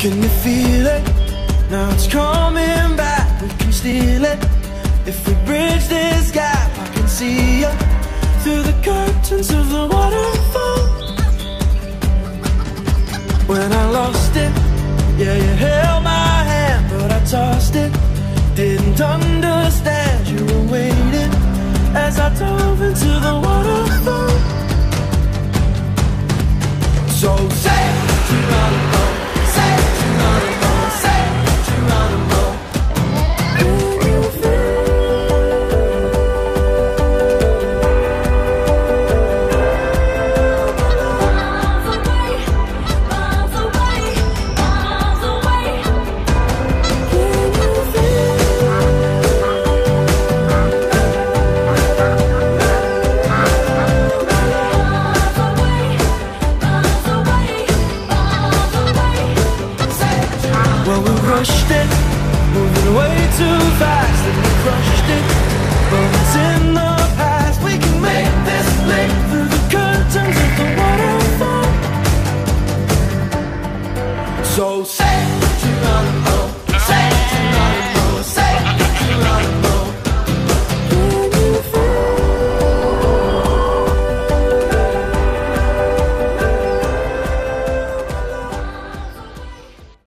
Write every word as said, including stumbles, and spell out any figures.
Can you feel it? Now it's coming back, we can steal it. If we bridge this gap, I can see you through the curtains of the waterfall. When I lost it, yeah, you held my hand, but I tossed it. Didn't understand you were waiting as I dove into the waterfall. So say Geronimo, say Geronimo, say Geronimo. Rushed it, moving way too fast, and we crushed it, but it's in the